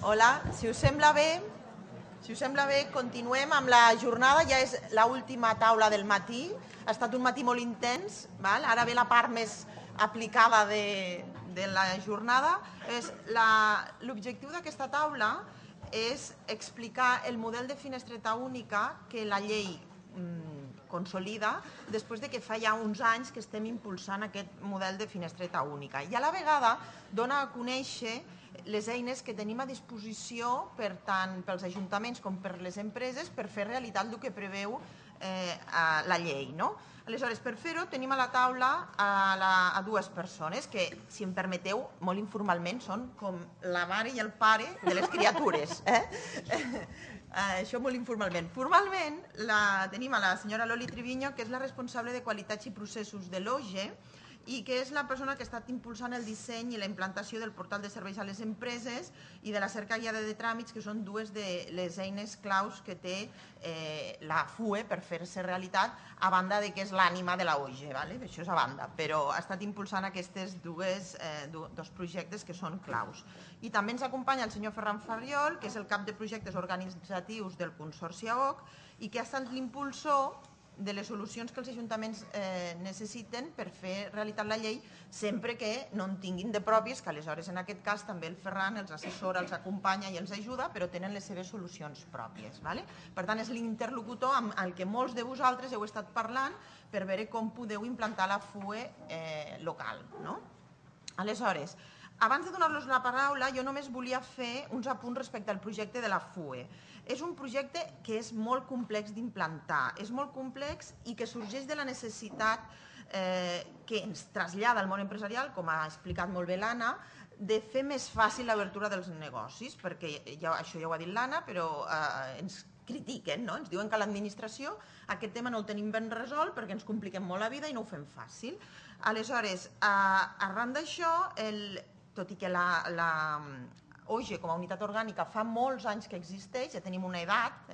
Hola, si us sembla bé, continuem amb la jornada, ja és l'última taula del matí, ha estat un matí molt intens, ara ve la part més aplicada de la jornada. L'objectiu d'aquesta taula és explicar el model de finestreta única que la llei consolida després de que fa ja uns anys que estem impulsant aquest model de finestreta única i a la vegada dona a conèixer les eines que tenim a disposició tant pels ajuntaments com per les empreses per fer realitat el que preveu la llei. Aleshores, per fer-ho, tenim a la taula a dues persones que, si em permeteu, molt informalment són com la mare i el pare de les criatures. Això molt informalment. Formalment tenim a la senyora Loli Triviño, que és la responsable de qualitats i processos de l'OGE i que és la persona que ha estat impulsant el disseny i la implantació del portal de serveis a les empreses i de la cerca guiada de tràmits, que són dues de les eines claus que té la FUE per fer-se realitat, a banda de que és l'ànima de la OGE, això és a banda, però ha estat impulsant aquests dos projectes que són claus. I també ens acompanya el senyor Ferran Farriol, que és el cap de projectes organitzatius del Consorci AOC i que ha estat l'impulsor de les solucions que els ajuntaments necessiten per fer realitat la llei sempre que no en tinguin de pròpies, que aleshores en aquest cas també el Ferran els assessora, els acompanya i els ajuda, però tenen les seves solucions pròpies. Per tant, és l'interlocutor amb el que molts de vosaltres heu estat parlant per veure com podeu implantar la FUE local. Aleshores, abans de donar-los la paraula, jo només volia fer uns apunts respecte al projecte de la FUE. És un projecte que és molt complex d'implantar, és molt complex i que sorgeix de la necessitat que ens trasllada el món empresarial, com ha explicat molt bé l'Anna, de fer més fàcil l'obertura dels negocis, perquè això ja ho ha dit l'Anna, però ens critiquen, ens diuen que a l'administració aquest tema no el tenim ben resolt perquè ens compliquem molt la vida i no ho fem fàcil. Aleshores, arran d'això, tot i que la OGE com a unitat orgànica fa molts anys que existeix, ja tenim una edat,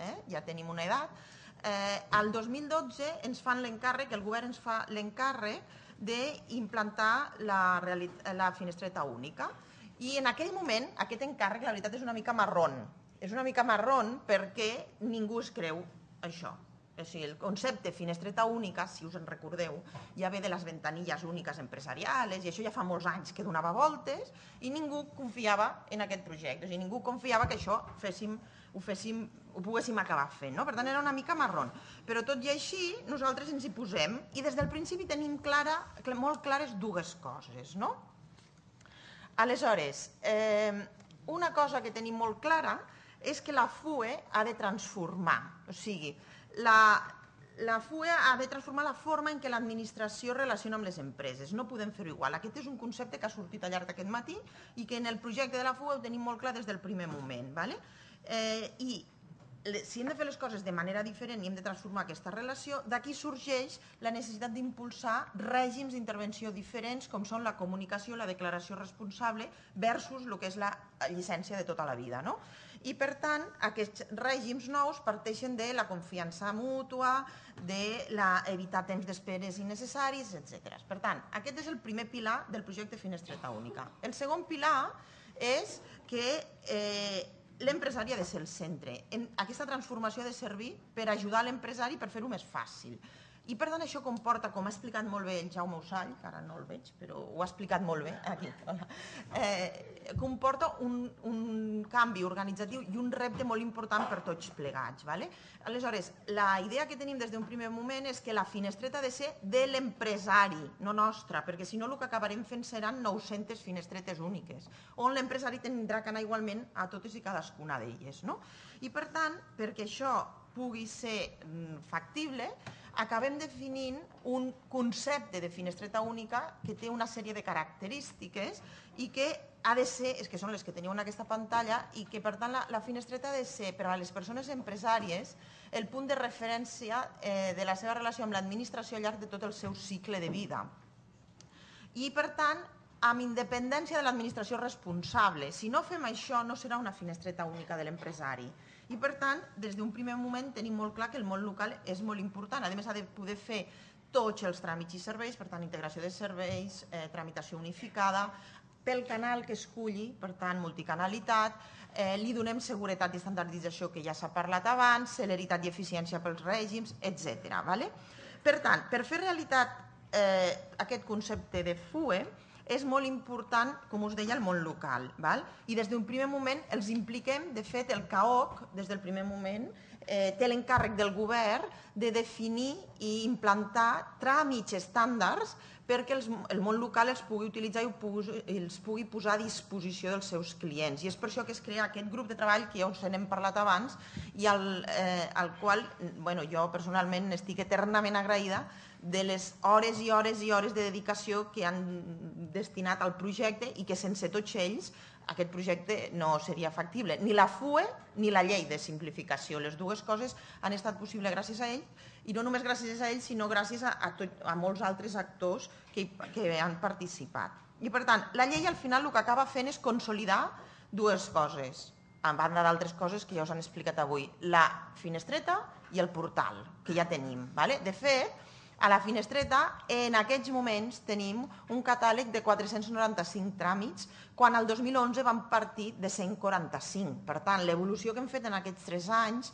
el 2012 ens fan l'encàrrec, el govern ens fa l'encàrrec d'implantar la finestreta única. I en aquell moment, aquest encàrrec, la veritat, és una mica marrón. És una mica marrón perquè ningú es creu això. El concepte finestreta única, si us en recordeu, ja ve de les ventanilles úniques empresarials i això ja fa molts anys que donava voltes i ningú confiava en aquest projecte, ningú confiava que això ho poguéssim acabar fent. Per tant, era una mica marrón. Però tot i així, nosaltres ens hi posem i des del principi tenim molt clares dues coses. Aleshores, una cosa que tenim molt clara és que la FUE ha de transformar, o sigui, la FUE ha de transformar la forma en què l'administració relaciona amb les empreses. No podem fer-ho igual. Aquest és un concepte que ha sortit al llarg d'aquest matí i que en el projecte de la FUE ho tenim molt clar des del primer moment. I si hem de fer les coses de manera diferent i hem de transformar aquesta relació, d'aquí sorgeix la necessitat d'impulsar règims d'intervenció diferents com són la comunicació, la declaració responsable versus el que és la llicència de tota la vida. I, per tant, aquests règims nous parteixen de la confiança mútua, d'evitar temps d'esperes innecessaris, etc. Per tant, aquest és el primer pilar del projecte Finestreta Única. El segon pilar és que l'empresari ha de ser el centre. Aquesta transformació ha de servir per ajudar l'empresari per fer-ho més fàcil. I per tant això comporta, com ha explicat molt bé el Jaume Usall, que ara no el veig, però ho ha explicat molt bé, aquí, comporta un canvi organitzatiu i un repte molt important per tots plegats. Aleshores, la idea que tenim des d'un primer moment és que la finestreta ha de ser de l'empresari, no nostra, perquè si no el que acabarem fent seran 900 finestretes úniques, on l'empresari tindrà que anar igualment a totes i cadascuna d'elles. I per tant, perquè això pugui ser factible, acabem definint un concepte de finestreta única que té una sèrie de característiques i que ha de ser, que són les que teniu en aquesta pantalla, i que per tant la finestreta ha de ser per a les persones empresàries el punt de referència de la seva relació amb l'administració al llarg de tot el seu cicle de vida. I per tant, amb independència de l'administració responsable. Si no fem això, no serà una finestreta única de l'empresari. I, per tant, des d'un primer moment tenim molt clar que el món local és molt important. A més, ha de poder fer tots els tràmits i serveis, per tant, integració de serveis, tramitació unificada, pel canal que esculli, per tant, multicanalitat, li donem seguretat i estandardització, que ja s'ha parlat abans, celeritat i eficiència pels règims, etc. Per tant, per fer realitat aquest concepte de FUE, és molt important, com us deia, el món local. I des d'un primer moment els impliquem, de fet, el CAOC, des del primer moment, té l'encàrrec del govern de definir i implantar tràmits estàndards perquè el món local els pugui utilitzar i els pugui posar a disposició dels seus clients. I és per això que es crea aquest grup de treball que ja us n'hem parlat abans i al qual jo personalment estic eternament agraïda de les hores i hores i hores de dedicació que han destinat al projecte i que sense tots ells aquest projecte no seria factible. Ni la FUE ni la llei de simplificació. Les dues coses han estat possibles gràcies a ell, i no només gràcies a ell, sinó gràcies a molts altres actors que han participat. I per tant, la llei al final el que acaba fent és consolidar dues coses, a banda d'altres coses que ja us han explicat avui, la finestreta i el portal, que ja tenim. De fet, a la finestreta, en aquests moments, tenim un catàleg de 495 tràmits, quan el 2011 vam partir de 145. Per tant, l'evolució que hem fet en aquests 3 anys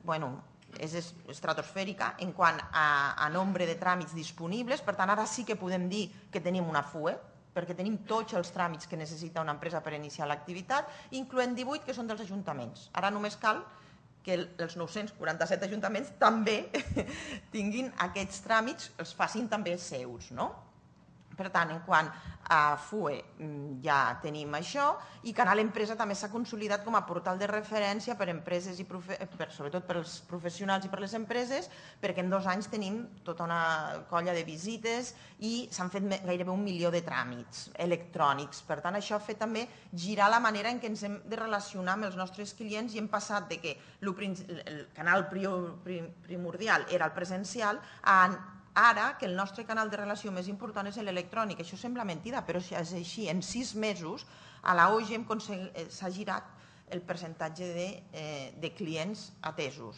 és estratosfèrica en quant a nombre de tràmits disponibles. Per tant, ara sí que podem dir que tenim una FUE, perquè tenim tots els tràmits que necessita una empresa per iniciar l'activitat, incloent 18 que són dels ajuntaments. Ara només cal que els 947 ajuntaments també tinguin aquests tràmits, els facin també seus. Per tant, en quant a FUE ja tenim això, i Canal Empresa també s'ha consolidat com a portal de referència per empreses i sobretot per als professionals i per les empreses, perquè en 2 anys tenim tota una colla de visites i s'han fet gairebé 1 milió de tràmits electrònics. Per tant, això ha fet també girar la manera en què ens hem de relacionar amb els nostres clients i hem passat de que el canal primordial era el presencial a ara que el nostre canal de relació més important és l'electrònic. Això sembla mentida, però és així. En 6 mesos a la OIG s'ha girat el percentatge de clients atesos.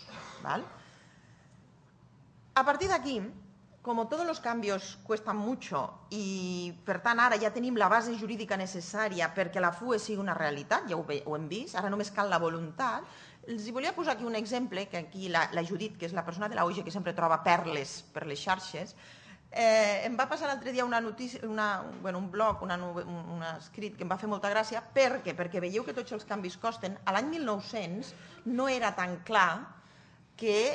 A partir d'aquí, como todos los cambios cuestan mucho i per tant ara ja tenim la base jurídica necessària perquè la FUE sigui una realitat, ja ho hem vist, ara només cal la voluntat. Els volia posar aquí un exemple, que aquí la Judit, que és la persona de la OIG que sempre troba perles per les xarxes, em va passar l'altre dia una notícia, un blog, un escrit que em va fer molta gràcia. Per què? Perquè veieu que tots els canvis costen. A l'any 1900 no era tan clar que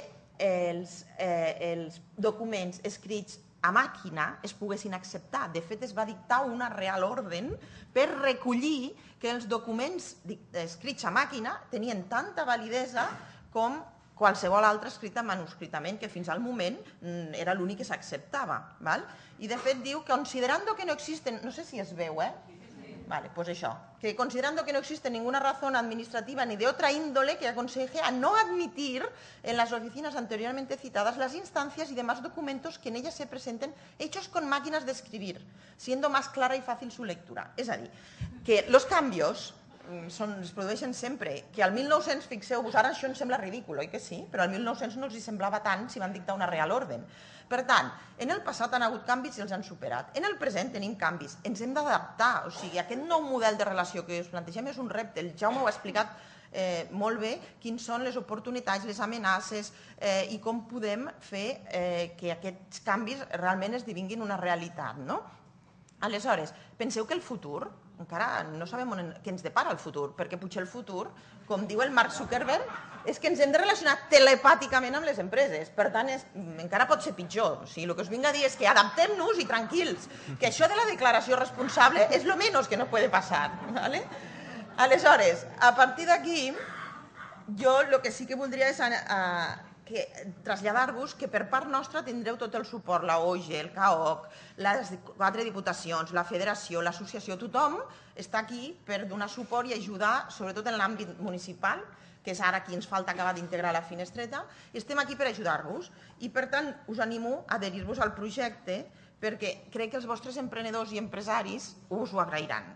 els documents escrits a màquina es poguessin acceptar. De fet, es va dictar una real ordre per recollir que els documents escrits a màquina tenien tanta validesa com qualsevol altre escrit manuscritament, que fins al moment era l'únic que s'acceptava. I de fet diu, considerando que no existen, no sé si es veu, pues això, que considerando que no existe ninguna razón administrativa ni de otra índole que aconseje a no admitir en las oficinas anteriormente citadas las instancias y demás documentos que en ellas se presenten hechos con máquinas de escribir, siendo más clara y fácil su lectura. És a dir, que els canvis es produeixen sempre, que al 1900, fixeu-vos, ara això ens sembla ridícul, oi que sí? Però al 1900 no els semblava tant si van dictar una real ordre. Per tant, en el passat han hagut canvis i els han superat. En el present tenim canvis, ens hem d'adaptar. O sigui, aquest nou model de relació que us plantegem és un repte. El Jaume ho ha explicat molt bé, quins són les oportunitats, les amenaces i com podem fer que aquests canvis realment esdevinguin una realitat. Aleshores, penseu que el futur, encara no sabem què ens depara el futur, perquè potser el futur, com diu el Mark Zuckerberg, és que ens hem de relacionar telepàticament amb les empreses. Per tant, encara pot ser pitjor. O sigui, el que us vinc a dir és que adaptem-nos i tranquils, que això de la declaració responsable és lo menys que no puede passar. Aleshores, a partir d'aquí, jo el que sí que voldria és traslladar-vos que per part nostra tindreu tot el suport, la OIG, el CAOC, les 4 diputacions, la federació, l'associació, tothom està aquí per donar suport i ajudar, sobretot en l'àmbit municipal, que és ara qui ens falta acabar d'integrar la finestreta, i estem aquí per ajudar-vos. I per tant us animo a adherir-vos al projecte perquè crec que els vostres emprenedors i empresaris us ho agrairan.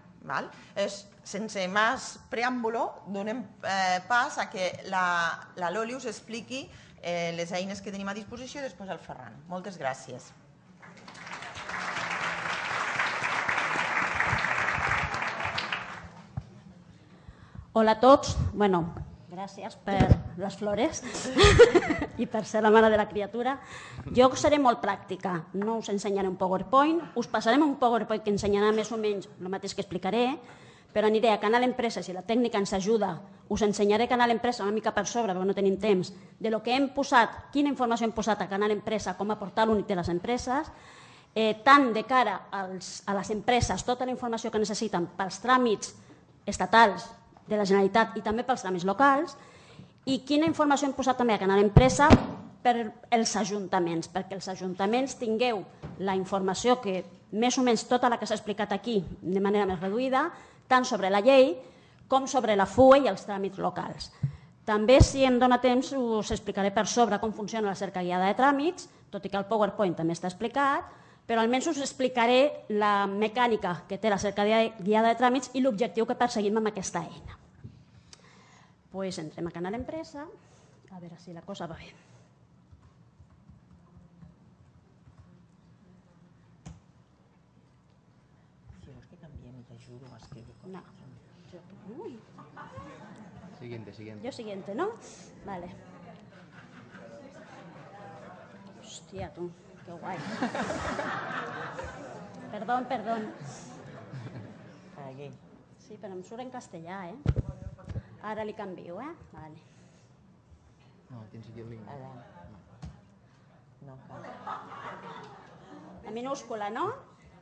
Sense més preàmbulo, donem pas a que la Loli us expliqui les eines que tenim a disposició i després el Ferran. Moltes gràcies. Hola a tots. Bueno, gràcies per les flores i per ser la mare de la criatura. Jo seré molt pràctica, no us ensenyaré un PowerPoint, us passarem un PowerPoint que ensenyarà més o menys el mateix que explicaré, però aniré a Canal Empresa, si la tècnica ens ajuda, us ensenyaré Canal Empresa una mica per sobre, perquè no tenim temps, de lo que hem posat, quina informació hem posat a Canal Empresa com a portal únic de les empreses, tant de cara a les empreses, tota la informació que necessiten pels tràmits estatals de la Generalitat i també pels tràmits locals, i quina informació hem posat també a Canal Empresa per als ajuntaments, perquè els ajuntaments tingueu la informació que més o menys tota la que s'ha explicat aquí de manera més reduïda, tant sobre la llei com sobre la FUE i els tràmits locals. També, si em dóna temps, us explicaré per sobre com funciona la cerca guiada de tràmits, tot i que el PowerPoint també està explicat, però almenys us explicaré la mecànica que té la cerca guiada de tràmits i l'objectiu que perseguim amb aquesta eina. Doncs entrem a Canal Empresa, a veure si la cosa va bé. No. Siguiente. Yo siguiente, ¿no? Vale. Hostia, tú, qué guay. Perdón. Sí, però em surt en castellà, ¿eh? Ara li canvio, ¿eh? Vale. No, tienes aquí el link. No cal. La minúscula, ¿no?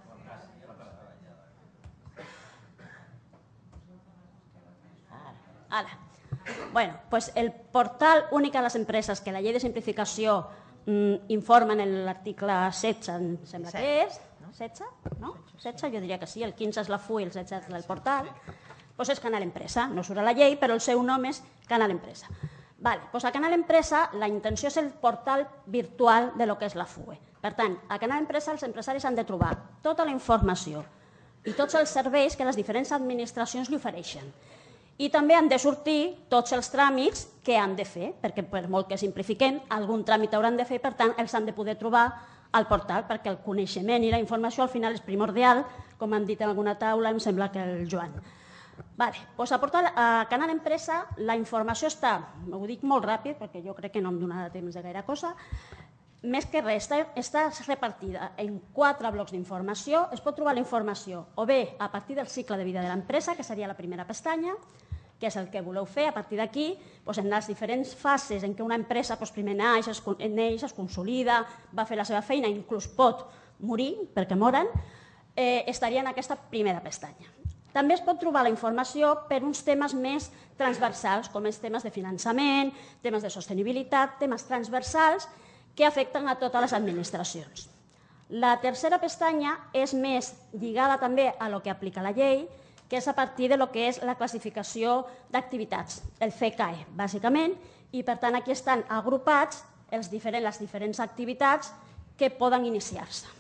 Ara. Bueno, pues el portal únic a les empreses que la llei de simplificació informa en l'article 16, em sembla que és, 16? No? 16, jo diria que sí, el 15 és la FUI, el 16 és el portal, doncs és Canal Empresa, no surt a la llei, però el seu nom és Canal Empresa. Doncs a Canal Empresa la intenció és el portal virtual de lo que és la FUE. Per tant, a Canal Empresa els empresaris han de trobar tota la informació i tots els serveis que les diferents administracions li ofereixen. I també han de sortir tots els tràmits que han de fer, perquè per molt que simplifiquem, algun tràmit hauran de fer i per tant els han de poder trobar al portal, perquè el coneixement i la informació al final és primordial, com han dit en alguna taula, em sembla que el Joan. Doncs a Canal Empresa la informació està, ho dic molt ràpid perquè jo crec que no em donarà temps de gaire cosa, més que res, està repartida en 4 blocs d'informació. Es pot trobar la informació o bé a partir del cicle de vida de l'empresa, que seria la primera pestanya, que és el que voleu fer. A partir d'aquí, en les diferents fases en què una empresa primer neix, es consolida, va fer la seva feina, inclús pot morir, perquè moren, estaria en aquesta primera pestanya. També es pot trobar la informació per uns temes més transversals, com els temes de finançament, temes de sostenibilitat, temes transversals que afecten a totes les administracions. La tercera pestanya és més lligada també a lo que aplica la llei, que és a partir de lo que és la classificació d'activitats, el CCAE, bàsicament, i per tant aquí estan agrupats les diferents activitats que poden iniciar-se.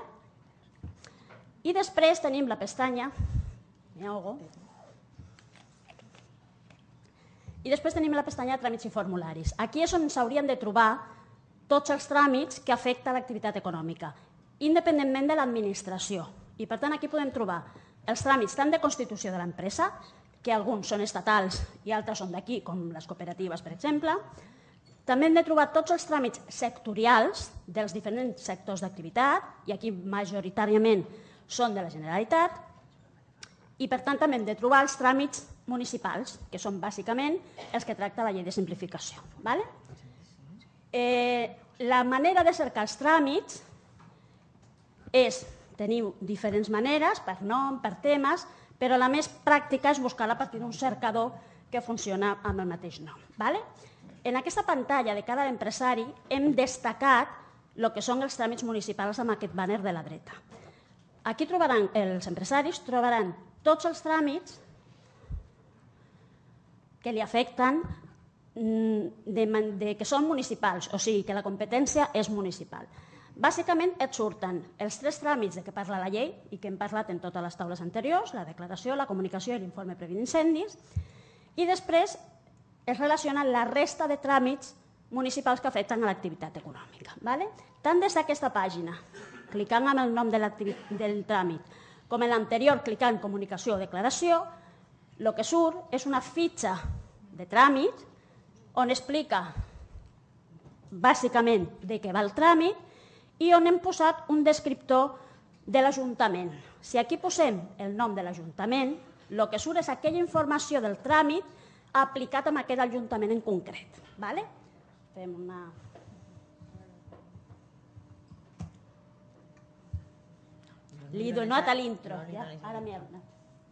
I després tenim la pestanya de tràmits i formularis. Aquí és on s'haurien de trobar tots els tràmits que afecten l'activitat econòmica, independentment de l'administració. I per tant aquí podem trobar els tràmits tant de constitució de l'empresa, que alguns són estatals i altres són d'aquí, com les cooperatives, per exemple. També hem de trobar tots els tràmits sectorials dels diferents sectors d'activitat, i aquí majoritàriament són de la Generalitat, i per tant també hem de trobar els tràmits municipals, que són bàsicament els que tracta la llei de simplificació. La manera de cercar els tràmits és, teniu diferents maneres, per nom, per temes, però la més pràctica és buscar-la a partir d'un cercador que funciona amb el mateix nom. En aquesta pantalla de cara a l'empresari hem destacat el que són els tràmits municipals amb aquest bàner de la dreta. Aquí trobaran, els empresaris trobaran tots els tràmits que li afecten que són municipals, o sigui que la competència és municipal. Bàsicament et surten els 3 tràmits de què parla la llei i que hem parlat en totes les taules anteriors, la declaració, la comunicació i l'informe previ d'incendis, i després es relacionen la resta de tràmits municipals que afecten a l'activitat econòmica. Tant des d'aquesta pàgina, clicant amb el nom del tràmit, com en l'anterior, clicant comunicació o declaració, El que surt és una fitxa de tràmit on explica bàsicament de què va el tràmit i on hem posat un descriptor de l'Ajuntament. Si aquí posem el nom de l'Ajuntament, el que surt és aquella informació del tràmit aplicat a aquest Ajuntament en concret. Fem una... Li he donat a l'intro. Ara m'hi ha donat.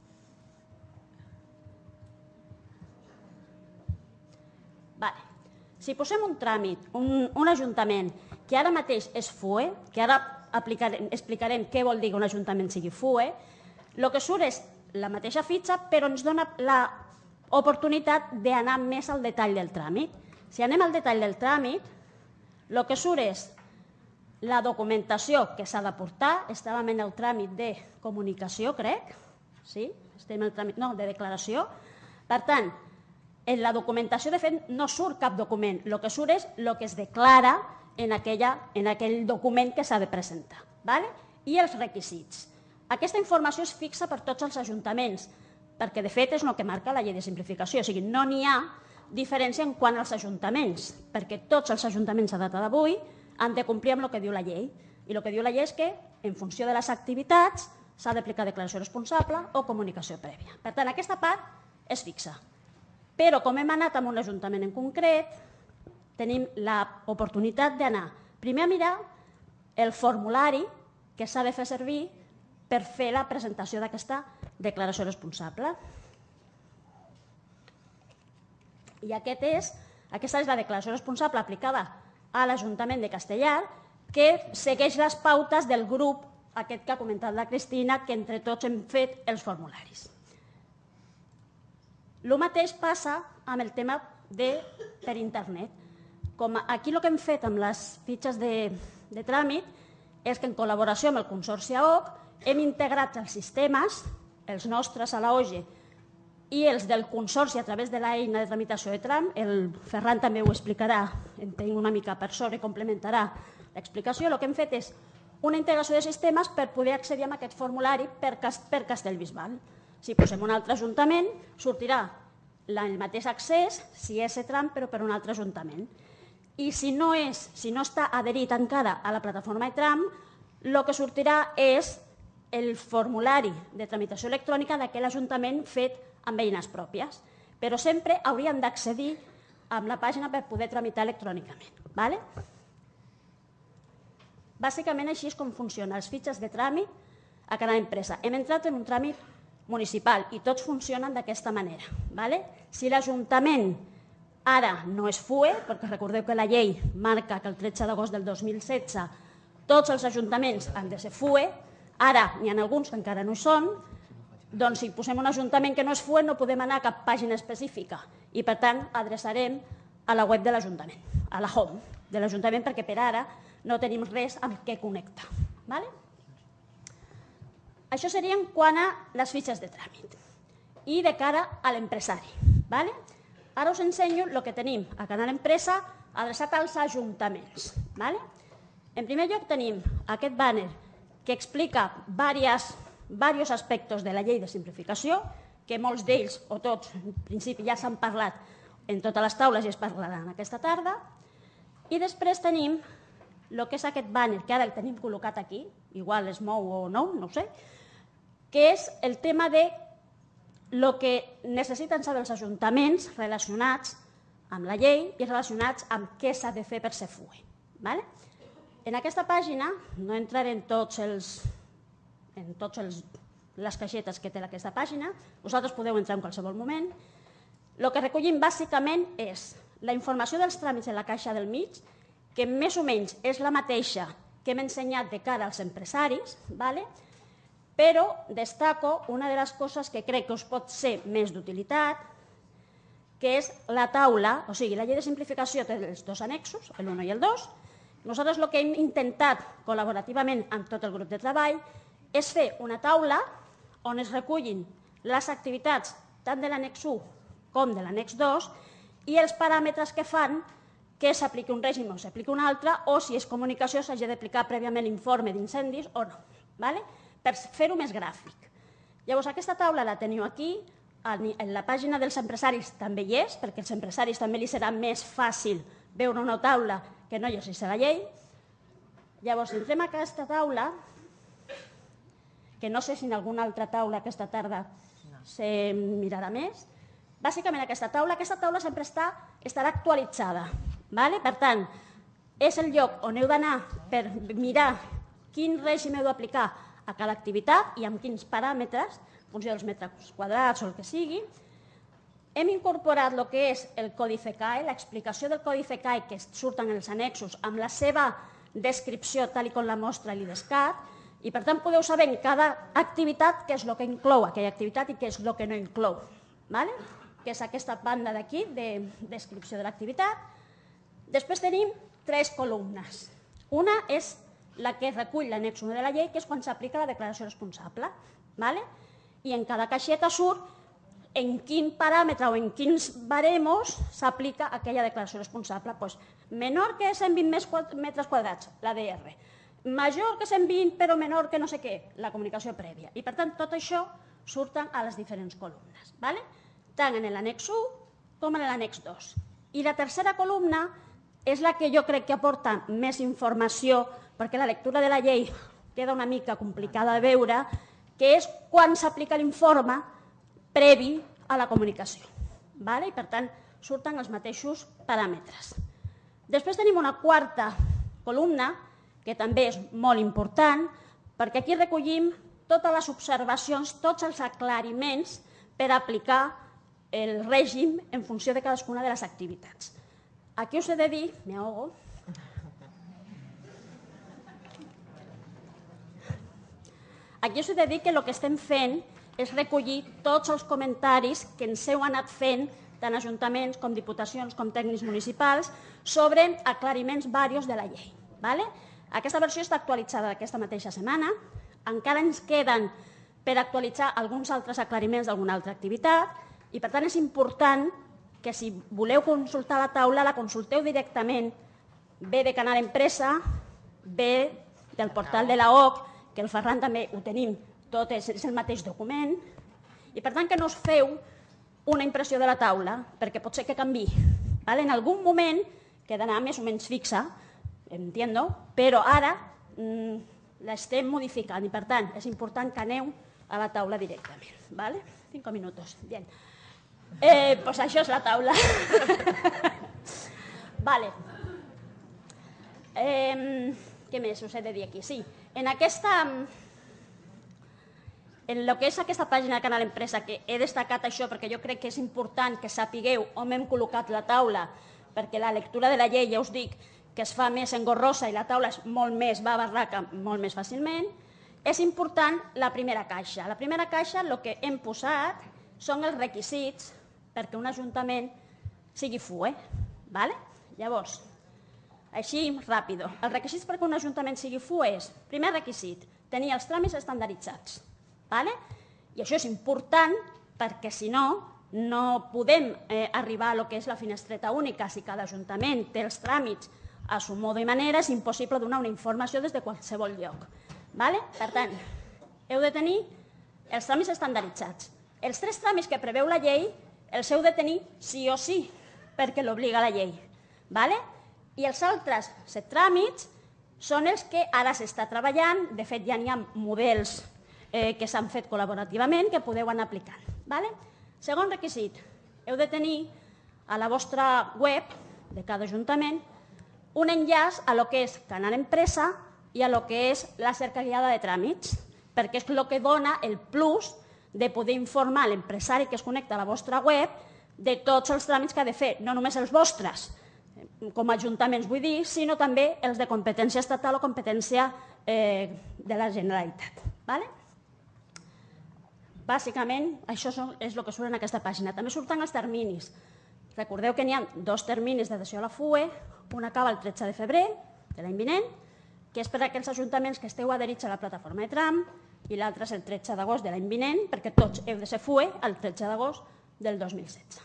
Si posem un tràmit, un ajuntament, que ara mateix és FUE, que ara explicarem què vol dir que un ajuntament sigui FUE, el que surt és la mateixa fitxa, però ens dona l'oportunitat d'anar més al detall del tràmit. Si anem al detall del tràmit, el que surt és la documentació que s'ha d'aportar. Estàvem en el tràmit de comunicació, crec. Sí? Estem en el tràmit, no, de declaració. Per tant, en la documentació, de fet, no surt cap document. El que surt és el que es declara en aquell document que s'ha de presentar. I els requisits. Aquesta informació és fixa per tots els ajuntaments, perquè, de fet, és el que marca la llei de simplificació. O sigui, no n'hi ha diferència en quant als ajuntaments, perquè tots els ajuntaments a data d'avui han de complir amb el que diu la llei. I el que diu la llei és que, en funció de les activitats, s'ha d'aplicar declaració responsable o comunicació prèvia. Per tant, aquesta part és fixa. Però, com hem anat amb un ajuntament en concret, tenim l'oportunitat d'anar primer a mirar el formulari que s'ha de fer servir per fer la presentació d'aquesta declaració responsable. I aquesta és la declaració responsable aplicada a l'Ajuntament de Castellar, que segueix les pautes del grup aquest que ha comentat la Cristina, que entre tots hem fet els formularis. El mateix passa amb el tema per internet. Com aquí el que hem fet amb les fitxes de tràmit és que en col·laboració amb el Consorci AOC hem integrat els sistemes, els nostres a l'OGE i els del Consorci a través de l'eina de tramitació de tram. El Ferran també ho explicarà, entenc una mica per sobre, complementarà l'explicació. El que hem fet és una integració de sistemes per poder accedir a aquest formulari per Castellbisbal. Si posem un altre ajuntament, sortirà el mateix accés, si és tram, però per un altre ajuntament. I si no està adherit encara a la plataforma tram, el que sortirà és el formulari de tramitació electrònica d'aquell ajuntament fet amb eines pròpies. Però sempre haurien d'accedir a la pàgina per poder tramitar electrònicament. Bàsicament així és com funcionen les fitxes de tràmit a cada empresa. Hem entrat en un tràmit municipal i tots funcionen d'aquesta manera. Si l'Ajuntament ara no és FUE, perquè recordeu que la llei marca que el 13 d'agost del 2016 tots els ajuntaments han de ser FUE, ara n'hi ha alguns que encara no hi són, doncs si posem un ajuntament que no és FUE no podem anar a cap pàgina específica i per tant adreçarem a la web de l'Ajuntament, a la home de l'Ajuntament, perquè per ara no tenim res amb què connectar. Això seria en quant a les fitxes de tràmit i de cara a l'empresari. Ara us ensenyo el que tenim a Canal Empresa adreçat als ajuntaments. En primer lloc tenim aquest banner que explica diversos aspectes de la llei de simplificació, que molts d'ells, o tots, en principi ja s'han parlat en totes les taules i es parlaran aquesta tarda. I després tenim el que és aquest banner, que ara el tenim col·locat aquí, igual es mou o no, no ho sé, que és el tema de el que necessiten saber els ajuntaments relacionats amb la llei i relacionats amb què s'ha de fer per ser FUE. En aquesta pàgina, no entraré en totes les caixetes que té aquesta pàgina, vosaltres podeu entrar en qualsevol moment. El que recollim bàsicament és la informació dels tràmits en la caixa del mig, que més o menys és la mateixa que hem ensenyat de cara als empresaris, però destaco una de les coses que crec que us pot ser més d'utilitat, que és la taula, o sigui, la llei de simplificació té els dos annexos, l'1 i el 2. Nosaltres el que hem intentat col·laborativament amb tot el grup de treball és fer una taula on es recullin les activitats tant de l'annex 1 com de l'annex 2 i els paràmetres que fan que s'apliqui un règim o s'apliqui un altre, o si és comunicació s'hagi d'aplicar prèviament l'informe d'incendis o no, per fer-ho més gràfic. Llavors, aquesta taula la teniu aquí, en la pàgina dels empresaris també hi és, perquè als empresaris també li serà més fàcil veure una taula que no llegir-se la llei. Llavors, entrem a aquesta taula, que no sé si en alguna altra taula aquesta tarda se mirarà més. Bàsicament aquesta taula sempre estarà actualitzada. Per tant, és el lloc on heu d'anar per mirar quin règim heu d'aplicar a cada activitat i amb quins paràmetres, en funció dels metres quadrats o el que sigui. Hem incorporat el que és el Codi CECAE, l'explicació del Codi CECAE que surten en els annexos amb la seva descripció tal com la mostra l'IDESCAT, i per tant podeu saber en cada activitat què és el que inclou aquella activitat i què és el que no inclou. Que és aquesta banda d'aquí de descripció de l'activitat. Després tenim 3 columnes. Una és la que recull l'annex 1 de la llei, que és quan s'aplica la declaració responsable. I en cada caixeta surt en quin paràmetre o en quins baremos s'aplica aquella declaració responsable. Menor que 120 metres quadrats, l'ADR. Major que 120 però menor que no sé què, la comunicació prèvia. I per tant tot això surten a les diferents columnes. Tant en l'annex 1 com en l'annex 2. I la tercera columna és la que jo crec que aporta més informació, perquè la lectura de la llei queda una mica complicada de veure, que és quan s'aplica l'informe previ a la comunicació. I per tant surten els mateixos paràmetres. Després tenim una quarta columna, que també és molt important, perquè aquí recollim totes les observacions, tots els aclariments per aplicar el règim en funció de cadascuna de les activitats. Aquí us he de dir, me ahogo, aquí us he de dir que el que estem fent és recollir tots els comentaris que ens heu anat fent tant ajuntaments com diputacions com tècnics municipals sobre aclariments diversos de la llei. Aquesta versió està actualitzada aquesta mateixa setmana. Encara ens queden per actualitzar alguns altres aclariments d'alguna altra activitat i per tant és important que si voleu consultar la taula la consulteu directament bé de Canal Empresa, bé del portal de l'AOC, que el Ferran també ho tenim, tot és el mateix document, i per tant que no us feu una impressió de la taula, perquè pot ser que canviï. En algun moment quedarà més o menys fixa, entiendo, però ara l'estem modificant i per tant és important que aneu a la taula directament. 5 minuts. Bien. Pues això és la taula. Què més us he de dir aquí? Sí, en el que és aquesta pàgina de Canal Empresa, que he destacat això perquè jo crec que és important que sapigueu on hem col·locat la taula, perquè la lectura de la llei, ja us dic, que es fa més engorrosa i la taula és molt més, va a barraca molt més fàcilment, és important la primera caixa. La primera caixa el que hem posat són els requisits perquè un ajuntament sigui FUE. Llavors, així ràpid, els requisits perquè un ajuntament sigui FUE és, primer requisit, tenir els tràmits estandarditzats. I això és important perquè si no, no podem arribar a lo que és la finestreta única. Si cada ajuntament té els tràmits a su modo i manera, és impossible donar una informació des de qualsevol lloc. Per tant, heu de tenir els tràmits estandarditzats. Els 3 tràmits que preveu la llei els heu de tenir sí o sí, perquè l'obliga la llei. I els altres 7 tràmits són els que ara s'està treballant. De fet, ja n'hi ha models que s'han fet col·laborativament que podeu anar aplicant. Segon requisit, heu de tenir a la vostra web de cada ajuntament un enllaç a lo que és Canal Empresa i a lo que és la cerca guiada de tràmits, perquè és el que dona el plus de poder informar l'empresari que es connecta a la vostra web de tots els tràmits que ha de fer, no només els vostres, com a ajuntaments vull dir, sinó també els de competència estatal o competència de la Generalitat. Bàsicament, això és el que surt en aquesta pàgina. També surten els terminis. Recordeu que n'hi ha 2 terminis d'adhesió a la FUE, un acaba el 13 de febrer de l'any vinent, que és per a aquells ajuntaments que esteu adherits a la plataforma de tram, i l'altre és el 13 d'agost de l'any vinent, perquè tots heu de ser FUE el 13 d'agost del 2016.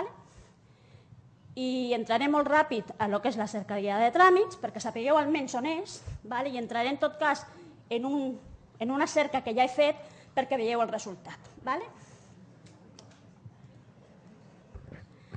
I entraré molt ràpid a lo que és la cerca guiada de tràmits, perquè sapigueu almenys on és, i entraré en tot cas en una cerca que ja he fet perquè veieu el resultat.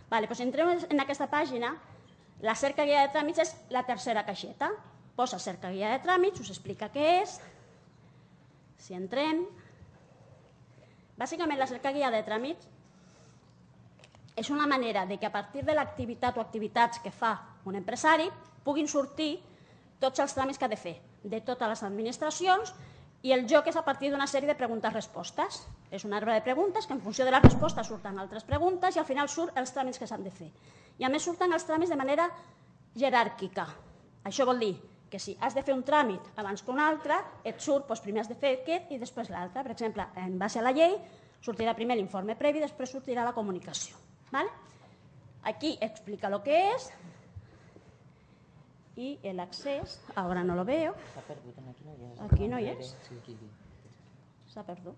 Doncs entrem en aquesta pàgina. La cerca guia de tràmits és la tercera caixeta. Posa cerca guia de tràmits, us explica què és. Si entrem... Bàsicament, la cerca guia de tràmits és una manera de que a partir de l'activitat o activitats que fa un empresari puguin sortir tots els tràmits que ha de fer de totes les administracions, i el joc és a partir d'una sèrie de preguntes-respostes. És un arbre de preguntes que en funció de la resposta surten altres preguntes i al final surten els tràmits que s'han de fer. I a més surten els tràmits de manera jeràrquica. Això vol dir que si has de fer un tràmit abans que un altre, et surt, primer has de fer aquest i després l'altre. Per exemple, en base a la llei, sortirà primer l'informe previ i després sortirà la comunicació. Aquí explica lo que és y el accés, ahora no lo veo. Aquí no hi és. S'ha perdut.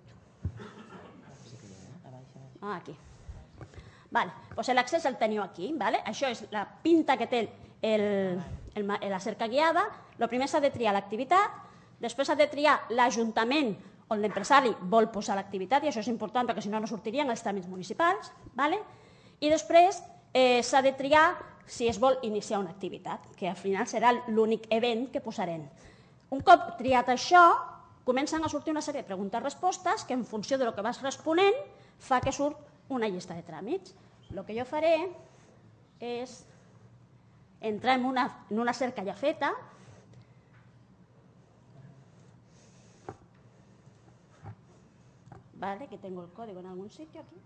Aquí. Doncs l'accés el teniu aquí. Això és la pinta que té la cerca guiada. El primer s'ha de triar l'activitat, després s'ha de triar l'Ajuntament on l'empresari vol posar l'activitat, i això és important perquè si no no sortirien els tràmits municipals, i després s'ha de triar si es vol iniciar una activitat, que al final serà l'únic event que posarem. Un cop triat això, comencen a sortir una sèrie de preguntes-respostes que en funció del que vas responent fa que surt una llista de tràmits. El que jo faré és entrar en una cerca ja feta, que tengo el código en algún sitio aquí.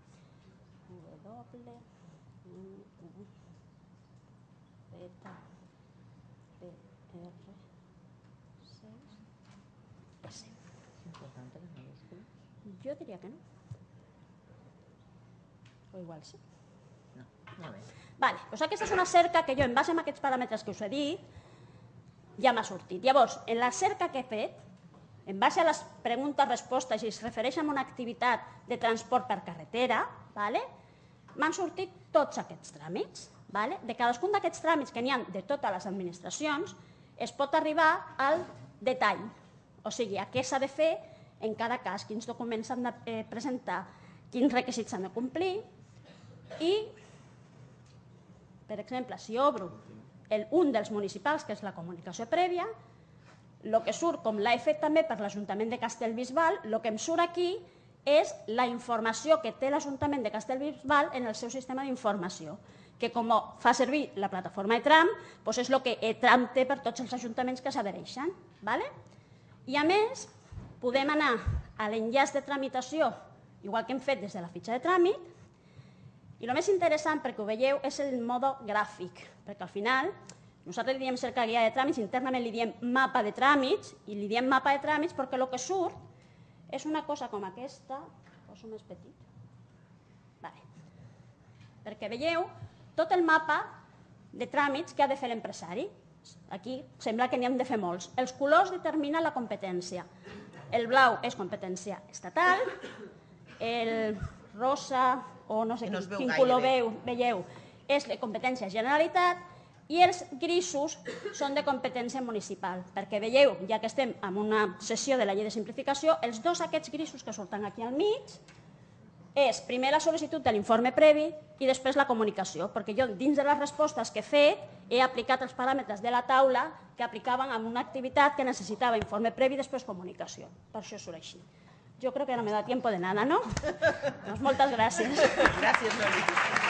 Jo diria que no. O igual sí. Doncs aquesta és una cerca que jo, en base a aquests paràmetres que us he dit, ja m'ha sortit. Llavors, en la cerca que he fet, en base a les preguntes-respostes i es refereix a una activitat de transport per carretera, m'han sortit tots aquests tràmits. De cadascun d'aquests tràmits que n'hi ha de totes les administracions es pot arribar al detall, o sigui, a què s'ha de fer en cada cas, quins documents s'han de presentar, quins requisits s'han de complir i, per exemple, si obro un dels municipals, que és la comunicació prèvia, el que surt, com l'he fet també per l'Ajuntament de Castellbisbal, el que em surt aquí és la informació que té l'Ajuntament de Castellbisbal en el seu sistema d'informació, que com fa servir la plataforma ETRAM, és el que ETRAM té per tots els ajuntaments que s'adhereixen. I a més, podem anar a l'enllaç de tramitació, igual que hem fet des de la fitxa de tràmit, i el més interessant, perquè ho veieu, és el mode gràfic, perquè al final nosaltres li diem cerca guia de tràmits, internament li diem mapa de tràmits, i li diem mapa de tràmits perquè el que surt és una cosa com aquesta, poso més petit, perquè veieu tot el mapa de tràmits que ha de fer l'empresari. Aquí sembla que n'hi hem de fer molts. Els colors determinen la competència. El blau és competència estatal, el rosa, o no sé quin color veieu, és de competència Generalitat, i els grisos són de competència municipal, perquè veieu, ja que estem en una sessió de la llei de simplificació, els dos aquests grisos que surten aquí al mig és primer la sol·licitud de l'informe previ i després la comunicació, perquè jo dins de les respostes que he fet he aplicat els paràmetres de la taula que aplicaven en una activitat que necessitava informe previ i després comunicació. Per això surt així. Jo crec que no me da tiempo de nada, ¿no? Doncs moltes gràcies. Gràcies, Noli.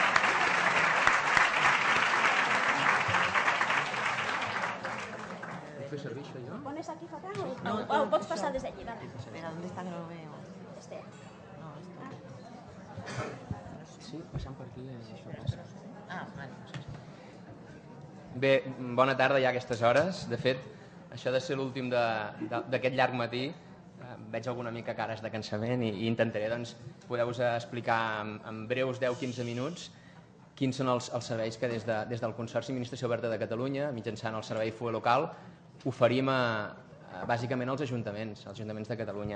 Fer servir això jo? ¿Pones aquí fatal o ho pots passar des d'allí? Espera, ¿dónde está que no lo veo? No, esto. Sí, passant per aquí això passa. Vale. Bé, bona tarda ja a aquestes hores. De fet, això ha de ser l'últim d'aquest llarg matí. Veig alguna mica cares de cansament i intentaré poder-vos explicar en breus 10-15 minuts quins són els serveis que des del Consorci Administració Oberta de Catalunya, mitjançant el servei FUE local, oferim bàsicament als ajuntaments de Catalunya.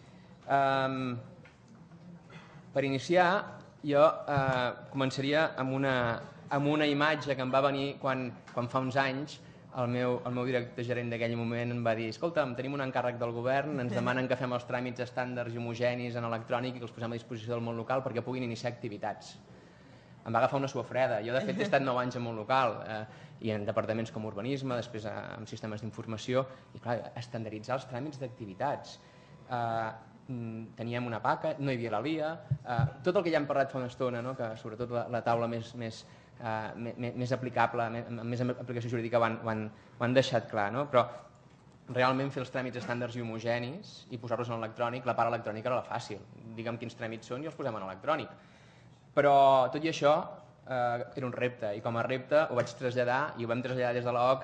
Per iniciar, jo començaria amb una imatge que em va venir quan fa uns anys el meu director gerent d'aquell moment em va dir: escolta'm, tenim un encàrrec del govern, ens demanen que fem els tràmits estàndards i homogenis en electrònic i que els posem a disposició del món local perquè puguin iniciar activitats. em va agafar una suor freda. Jo, de fet, he estat 9 anys en món local i en departaments com urbanisme, després en sistemes d'informació, i clar, estandarditzar els tràmits d'activitats. Teníem una PACA, no hi havia la LIA, tot el que ja hem parlat fa una estona, que sobretot la taula més aplicable, amb més aplicació jurídica ho han deixat clar, però realment fer els tràmits estàndards i homogenis i posar-los en electrònic, la part electrònica era la fàcil. Digue'm quins tràmits són i els posem en electrònic. Però tot i això era un repte, i com a repte ho vaig traslladar i ho vam traslladar des de l'OC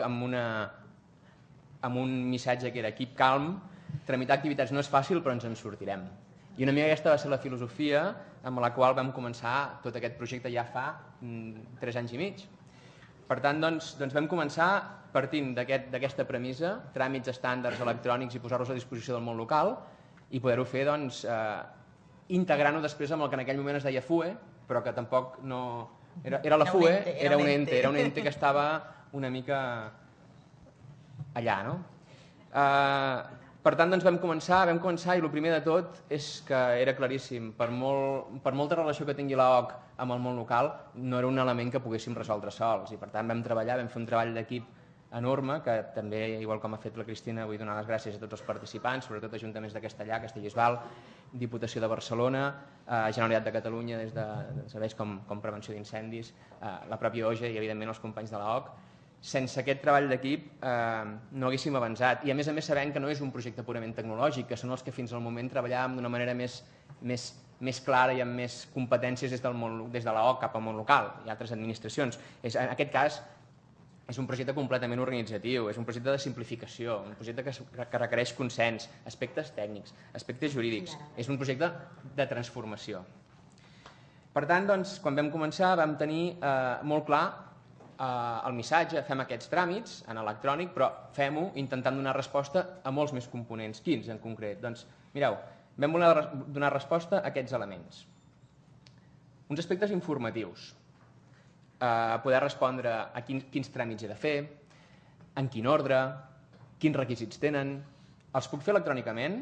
amb un missatge que era keep calm, tramitar activitats no és fàcil però ens en sortirem. I una mica aquesta va ser la filosofia amb la qual vam començar tot aquest projecte ja fa 3 anys i mig. Per tant, doncs vam començar partint d'aquesta premissa, tràmits estàndards electrònics i posar-los a disposició del món local i poder-ho fer integrant-ho després amb el que en aquell moment es deia FUE, però que tampoc no... Era la FUE, era un ente que estava una mica allà, no? Per tant, doncs vam començar i el primer de tot és que era claríssim, per molta relació que tingui l'OC amb el món local, no era un element que poguéssim resoldre sols, i per tant vam fer un treball d'equip enorme, que també, igual com ha fet la Cristina, vull donar les gràcies a tots els participants, sobretot ajuntaments de Castellar, Castellbisbal, Diputació de Barcelona, Generalitat de Catalunya, des de serveis com prevenció d'incendis, la pròpia OGE i, evidentment, els companys de l'OC. Sense aquest treball d'equip no haguéssim avançat. I, a més sabent que no és un projecte purament tecnològic, que són els que fins al moment treballàvem d'una manera més clara i amb més competències des de l'OC cap al món local i altres administracions. En aquest cas, és un projecte completament organitzatiu, és un projecte de simplificació, un projecte que requereix consens, aspectes tècnics, aspectes jurídics. És un projecte de transformació. Per tant, doncs, quan vam començar vam tenir molt clar el missatge, fem aquests tràmits en electrònic, però fem-ho intentant donar resposta a molts més components. Quins, en concret? Doncs, mireu, vam voler donar resposta a aquests elements. Uns aspectes informatius. Poder respondre a quins tràmits he de fer, en quin ordre, quins requisits tenen, els puc fer electrònicament,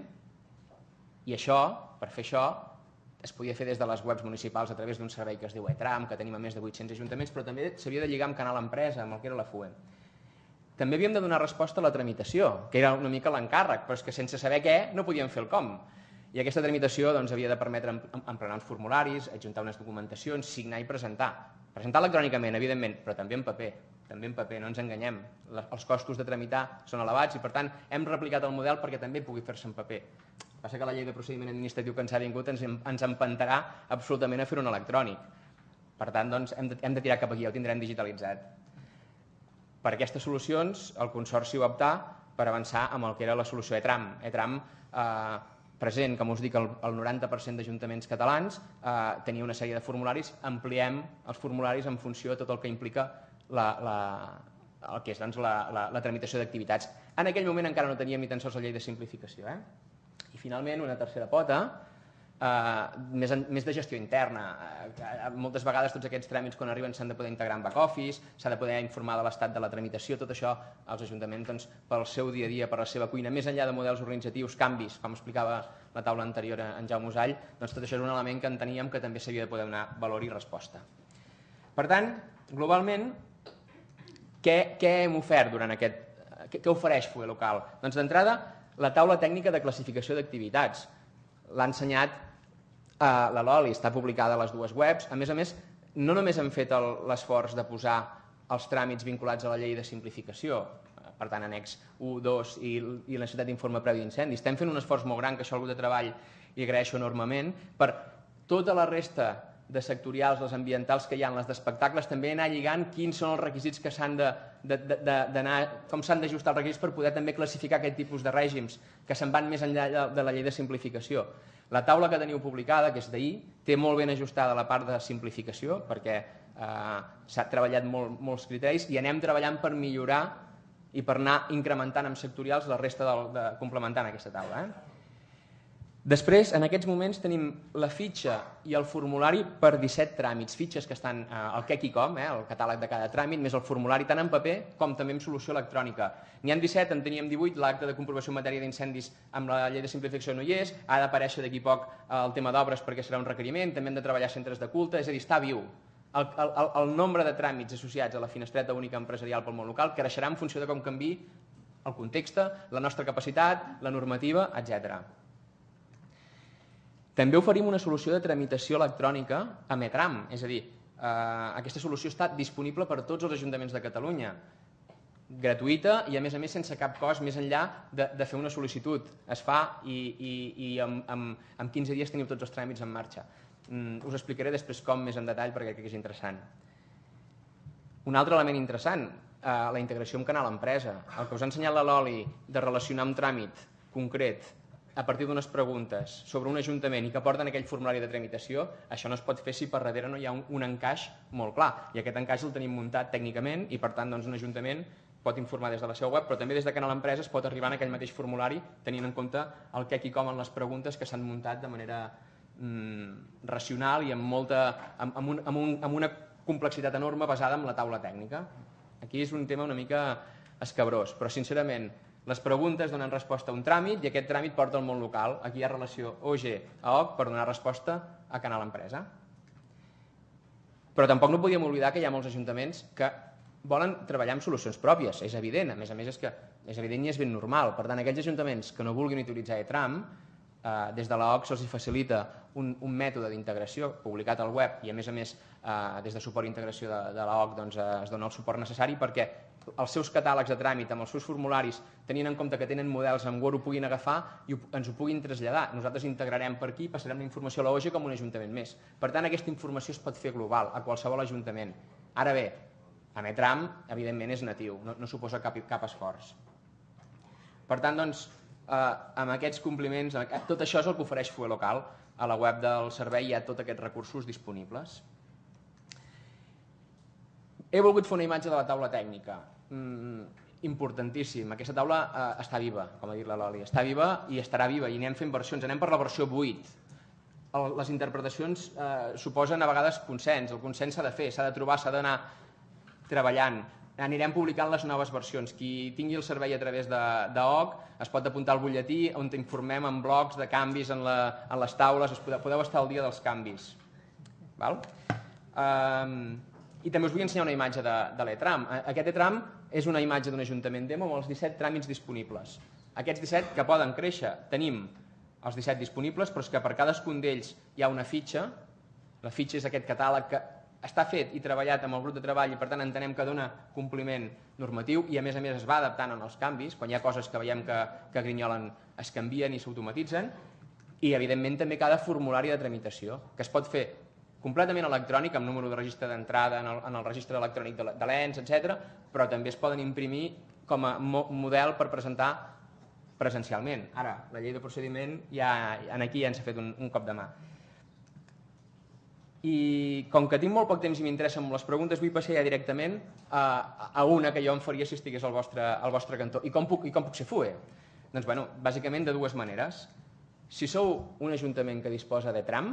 i això, per fer això, es podia fer des de les webs municipals a través d'un servei que es diu eTram, que tenim a més de 800 ajuntaments, però també s'havia de lligar amb Canal Empresa, amb el que era la FUE. També havíem de donar resposta a la tramitació, que era una mica l'encàrrec, però és que sense saber què no podíem fer el com. I aquesta tramitació havia de permetre emplenar uns formularis, adjuntar unes documentacions, signar i presentar. Presentar electrònicament, evidentment, però també en paper, no ens enganyem. Els costos de tramitar són elevats i, per tant, hem replicat el model perquè també pugui fer-se en paper. Passa que la llei de procediment administratiu que ens ha vingut ens empantarà absolutament a fer-ho en electrònic. Per tant, doncs, hem de tirar cap aquí, ja ho tindrem digitalitzat. Per aquestes solucions, el Consorci va optar per avançar amb el que era la solució eTram. eTram, present, com us dic, el 90% d'ajuntaments catalans, tenia una sèrie de formularis, ampliem els formularis en funció de tot el que implica el que és la tramitació d'activitats. En aquell moment encara no teníem ni tan sols la llei de simplificació. I finalment, una tercera pota, més de gestió interna. Moltes vegades tots aquests tràmits quan arriben s'han de poder integrar en back-office, s'ha de poder informar de l'estat de la tramitació, tot això els ajuntaments pel seu dia a dia, per la seva cuina, més enllà de models organitzatius, canvis, com explicava la taula anterior en Jaume Usall, doncs tot això és un element que enteníem que també s'havia de poder donar valor i resposta. Per tant, globalment, què hem ofert durant aquest... Què ofereix FUE Local? Doncs d'entrada, la taula tècnica de classificació d'activitats. L'ha ensenyat la Loli, està publicada a les dues webs. A més, no només hem fet l'esforç de posar els tràmits vinculats a la llei de simplificació, per tant, annex 1, 2 i la necessitat d'informe previ d'incendi. Estem fent un esforç molt gran, que això al grup de treball li agraeixo enormement, per tota la resta de sectorials, les ambientals que hi ha, les d'espectacles, també anar lligant quins són els requisits que s'han d'anar, com s'han d'ajustar els requisits per poder també classificar aquest tipus de règims que se'n van més enllà de la llei de simplificació. La taula que teniu publicada, que és d'ahir, té molt ben ajustada la part de simplificació perquè s'ha treballat molts criteris i anem treballant per millorar i per anar incrementant amb sectorials la resta complementant aquesta taula. Després, en aquests moments, tenim la fitxa i el formulari per 17 tràmits, fitxes que estan al QEC.com, el catàleg de cada tràmit, més el formulari tant en paper com també en solució electrònica. N'hi ha 17, en teníem 18, l'acte de comprovació en matèria d'incendis amb la llei de simplificació no hi és, ha d'aparèixer d'aquí poc el tema d'obres perquè serà un requeriment, també hem de treballar centres de culte, és a dir, està viu. el nombre de tràmits associats a la finestreta única empresarial pel món local creixerà en funció de com canviï el context, la nostra capacitat, la normativa, etc. També oferim una solució de tramitació electrònica a Metram, és a dir, aquesta solució està disponible per a tots els ajuntaments de Catalunya, gratuïta i a més sense cap cost més enllà de fer una sol·licitud. Es fa i en 15 dies teniu tots els tràmits en marxa. Us explicaré després com més en detall perquè crec que és interessant. Un altre element interessant, la integració amb Canal Empresa. El que us ha ensenyat la Loli de relacionar un tràmit concret a partir d'unes preguntes sobre un ajuntament i que porten aquell formulari de tramitació, això no es pot fer si per darrere no hi ha un encaix molt clar. I aquest encaix el tenim muntat tècnicament i, per tant, un ajuntament pot informar des de la seva web, però també des de Canal Empresa es pot arribar en aquell mateix formulari tenint en compte el què i com en les preguntes que s'han muntat de manera racional i amb una complexitat enorme basada en la taula tècnica. Aquí és un tema una mica escabrós, però sincerament les preguntes donen resposta a un tràmit i aquest tràmit porta al món local. Aquí hi ha relació OG a OC per donar resposta a Canal Empresa. Però tampoc no podíem oblidar que hi ha molts ajuntaments que volen treballar amb solucions pròpies, és evident, a més és que és evident i és ben normal. Per tant, aquells ajuntaments que no vulguin utilitzar ETRAM, des de l'OC se'ls facilita un mètode d'integració publicat al web i a més des de suport i integració de l'OC es dona el suport necessari perquè els seus catàlegs de tràmit amb els seus formularis, tenint en compte que tenen models en Word, ho puguin agafar i ens ho puguin traslladar. Nosaltres integrarem per aquí i passarem la informació a l'OG com un ajuntament més. Per tant, aquesta informació es pot fer global a qualsevol ajuntament. Ara bé, a Metram, evidentment, és natiu, no suposa cap esforç. Per tant, amb aquests compliments, tot això és el que ofereix FUE Local. A la web del servei hi ha tots aquests recursos disponibles. He volgut fer una imatge de la taula tècnica. Importantíssim. Aquesta taula està viva, com ha dit la Loli. Està viva i estarà viva i anem fent versions. Anem per la versió 8. Les interpretacions suposen a vegades consens. El consens s'ha de fer, s'ha de trobar, s'ha d'anar treballant. Anirem publicant les noves versions. Qui tingui el servei a través d'OC es pot apuntar al butlletí on t'informem en blocs de canvis en les taules, podeu estar al dia dels canvis. I també us vull ensenyar una imatge de l'ETRAM. Aquest ETRAM és una imatge d'un ajuntament demo amb els 17 tràmits disponibles. Aquests 17 que poden créixer, tenim els 17 disponibles, però és que per cadascun d'ells hi ha una fitxa. La fitxa és aquest catàleg que està fet i treballat amb el grup de treball i per tant entenem que dona compliment normatiu i a més es va adaptant en els canvis. Quan hi ha coses que veiem que grinyolen es canvien i s'automatitzen i evidentment també cada formulari de tramitació que es pot fer completament electrònic amb número de registre d'entrada en el registre electrònic de l'ENS, etc. però també es poden imprimir com a model per presentar presencialment. Ara, la llei de procediment aquí ja ens ha fet un cop de mà. I com que tinc molt poc temps i m'interessen les preguntes, vull passar ja directament a una que jo em faria si estigués al vostre cantó. I com puc ser FUE? Doncs, bàsicament de dues maneres. Si sou un ajuntament que disposa de tram,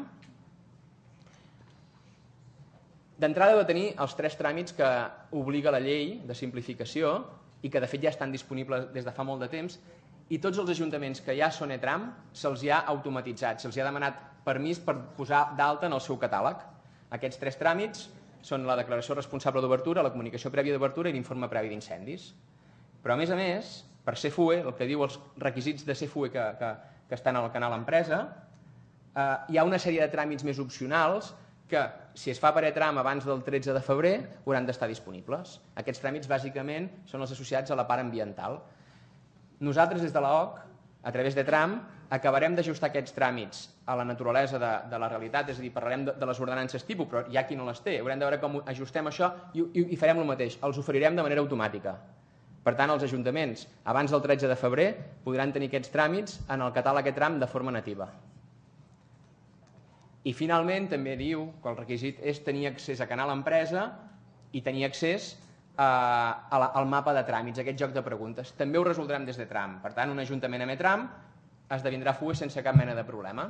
d'entrada heu de tenir els 3 tràmits que obliga la llei de simplificació i que de fet ja estan disponibles des de fa molt de temps i tots els ajuntaments que ja són ETRAM se'ls ha automatitzat, se'ls ha demanat permís per posar d'alta en el seu catàleg. Aquests 3 tràmits són la declaració responsable d'obertura, la comunicació prèvia d'obertura i l'informe previ d'incendis. Però a més, per ser FUE, el que diu els requisits de ser FUE que estan al Canal Empresa, hi ha una sèrie de tràmits més opcionals que, si es fa per ETRAM abans del 13 de febrer, hauran d'estar disponibles. Aquests tràmits, bàsicament, són els associats a la part ambiental. Nosaltres, des de l'OC, a través d'ETRAM, acabarem d'ajustar aquests tràmits a la naturalesa de la realitat, és a dir, parlarem de les ordenances tipus, però hi ha qui no les té. Haurem de veure com ajustem això i farem el mateix. Els oferirem de manera automàtica. Per tant, els ajuntaments, abans del 13 de febrer, podran tenir aquests tràmits en el catàleg ETRAM de forma nativa. I finalment també diu que el requisit és tenir accés a Canal Empresa i tenir accés al mapa de tràmits, aquest joc de preguntes. També ho resoldrem des d'ETRAM. Per tant, un ajuntament amb ETRAM esdevindrà FUE sense cap mena de problema.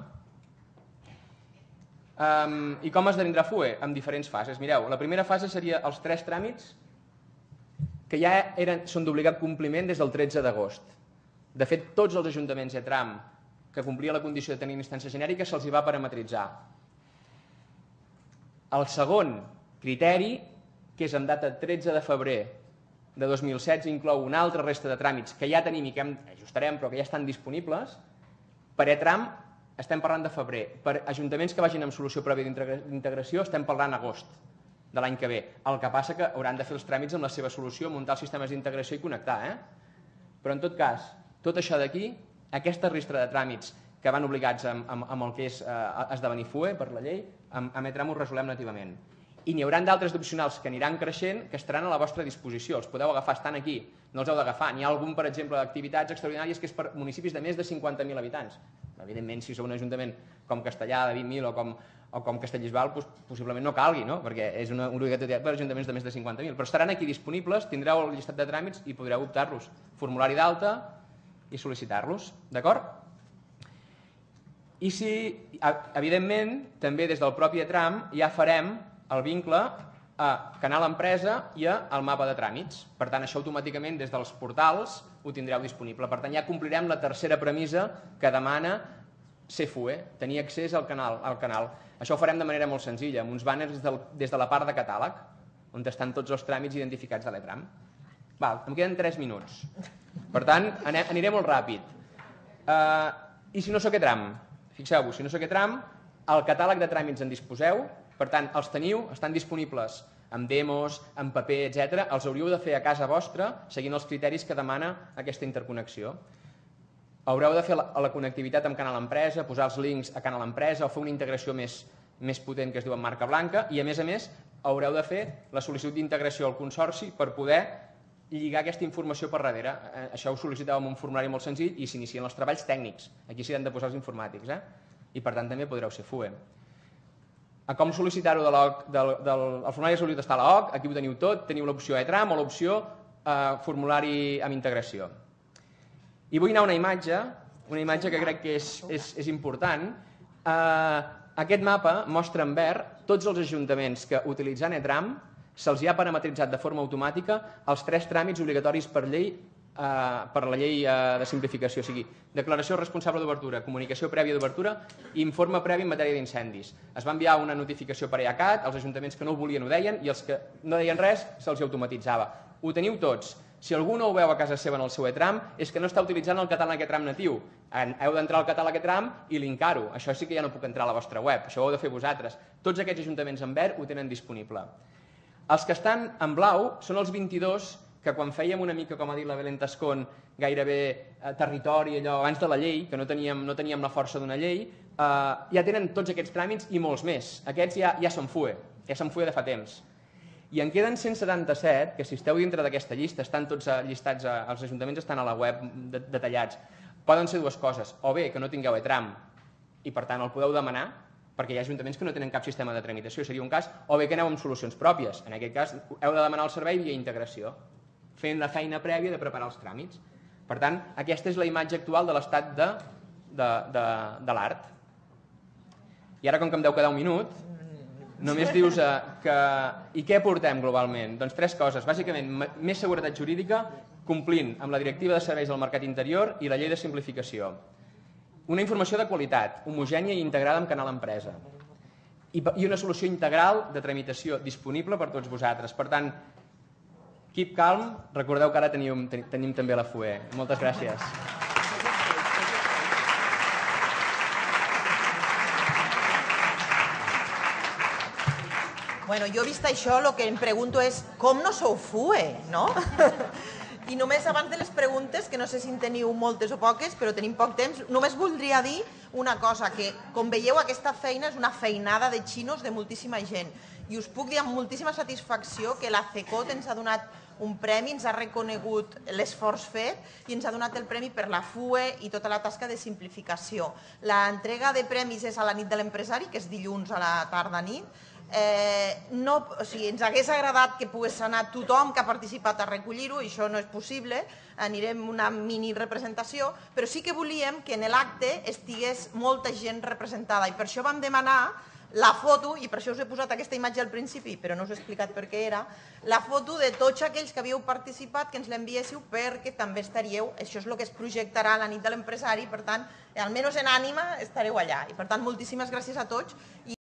I com esdevindrà FUE? En diferents fases. Mireu, la primera fase seria els 3 tràmits que ja són d'obligat compliment des del 13 d'agost. De fet, tots els ajuntaments ETRAM que complia la condició de tenir instància genèrica se'ls hi va parametritzar. El segon Criteri que és en data 13 de febrer de 2016, inclou una altra resta de tràmits que ja tenim i que ajustarem però que ja estan disponibles. Per e-tram estem parlant de febrer. Per ajuntaments que vagin amb solució prèvia d'integració estem parlant agost de l'any que ve. El que passa que hauran de fer els tràmits amb la seva solució, muntar els sistemes d'integració i connectar. Però en tot cas, tot això d'aquí, aquesta ristra de tràmits que van obligats amb el que és esdevenir FUE per la llei, amb e-tram ho resolem nativament. I n'hi haurà d'altres d'opcionals que aniran creixent que estaran a la vostra disposició. Els podeu agafar, estan aquí, no els heu d'agafar. N'hi ha algun, per exemple, d'activitats extraordinàries que és per municipis de més de 50.000 habitants. Evidentment, si sou un ajuntament com Castellà, de 20.000 o com Castellbisbal, possiblement no calgui, perquè és una obligatorietat per ajuntaments de més de 50.000. Però estaran aquí disponibles, tindreu el llistat de tràmits i podreu optar-los. Formulari d'alta i sol·licitar-los. D'acord? I si, evidentment, també des del propi e-tram ja farem el vincle a Canal Empresa i al mapa de tràmits. Per tant, això automàticament des dels portals ho tindreu disponible. Per tant, ja complirem la tercera premissa que demana ser FUE, tenir accés al canal. Això ho farem de manera molt senzilla, amb uns bàners des de la part de catàleg, on estan tots els tràmits identificats de l'e-tram. Em queden 3 minuts. Per tant, aniré molt ràpid. I si no sóc e-tram? Fixeu-vos, si no sóc e-tram, al catàleg de tràmits en disposeu. Per tant, els teniu, estan disponibles amb demos, amb paper, etc. Els hauríeu de fer a casa vostra, seguint els criteris que demana aquesta interconnexió. Haureu de fer la connectivitat amb Canal Empresa, posar els links a Canal Empresa o fer una integració més potent que es diu en marca blanca i, a més, haureu de fer la sol·licitud d'integració al Consorci per poder lligar aquesta informació per darrere. Això ho sol·licitàveu amb un formulari molt senzill i s'inicien els treballs tècnics. Aquí s'hi han de posar els informàtics. I, per tant, també podreu ser FUE. A com sol·licitar-ho el formulari de sol·licitud està a l'OC, aquí ho teniu tot, teniu l'opció e-tram o l'opció formulari amb integració. I vull anar a una imatge que crec que és important. Aquest mapa mostra en verd tots els ajuntaments que utilitzant e-tram se'ls ha parametritzat de forma automàtica els 3 tràmits obligatoris per llei per la llei de simplificació, o sigui, declaració responsable d'obertura, comunicació prèvia d'obertura i informe previ en matèria d'incendis. Es va enviar una notificació per EACAT, els ajuntaments que no ho volien ho deien i els que no deien res se'ls automatitzava. Ho teniu tots. Si algú no ho veu a casa seva en el seu e-tram, és que no està utilitzant el catàleg e-tram natiu. Heu d'entrar al catàleg e-tram i linkar-ho. Això sí que ja no puc entrar a la vostra web, això ho heu de fer vosaltres. Tots aquests ajuntaments en verd ho tenen disponible. Els que estan en blau són els 22 que quan fèiem una mica, com ha dit la Belén Tascón, gairebé territori, allò abans de la llei, que no teníem la força d'una llei, ja tenen tots aquests tràmits i molts més. Aquests ja són FUE de fa temps. I en queden 177, que si esteu dintre d'aquesta llista, estan tots llistats, els ajuntaments estan a la web detallats. Poden ser dues coses, o bé que no tingueu e-tram i per tant el podeu demanar, perquè hi ha ajuntaments que no tenen cap sistema de tramitació, seria un cas, o bé que aneu amb solucions pròpies. En aquest cas, heu de demanar el servei via integració, fent la feina prèvia de preparar els tràmits. Per tant, aquesta és la imatge actual de l'estat de l'art. I ara, com que em deu quedar un minut, només dius que... I què portem globalment? Doncs 3 coses. Bàsicament, més seguretat jurídica, complint amb la Directiva de Serveis del Mercat Interior i la Llei de Simplificació. Una informació de qualitat, homogènia i integrada amb Canal Empresa. I una solució integral de tramitació disponible per tots vosaltres. Per tant, keep calm, recordeu que ara tenim també la FUE. Moltes gràcies. Bueno, jo vist això, el que em pregunto és com no sou FUE, no? I només abans de les preguntes, que no sé si en teniu moltes o poques, però tenim poc temps, només voldria dir una cosa, que com veieu aquesta feina és una feinada de xinos de moltíssima gent. I us puc dir amb moltíssima satisfacció que la CECOT ens ha donat un premi, ens ha reconegut l'esforç fet i ens ha donat el premi per la FUE i tota la tasca de simplificació. L'entrega de premis és a la nit de l'empresari, que és dilluns a la tarda-nit. Ens hagués agradat que pogués anar tothom que ha participat a recollir-ho, i això no és possible, anirem una mini representació, però sí que volíem que en l'acte estigués molta gent representada i per això vam demanar la foto, i per això us he posat aquesta imatge al principi, però no us he explicat per què era, la foto de tots aquells que havíeu participat, que ens l'enviéssiu perquè també estaríeu, això és el que es projectarà a la nit de l'empresari, per tant, almenys en ànima estareu allà. I per tant, moltíssimes gràcies a tots.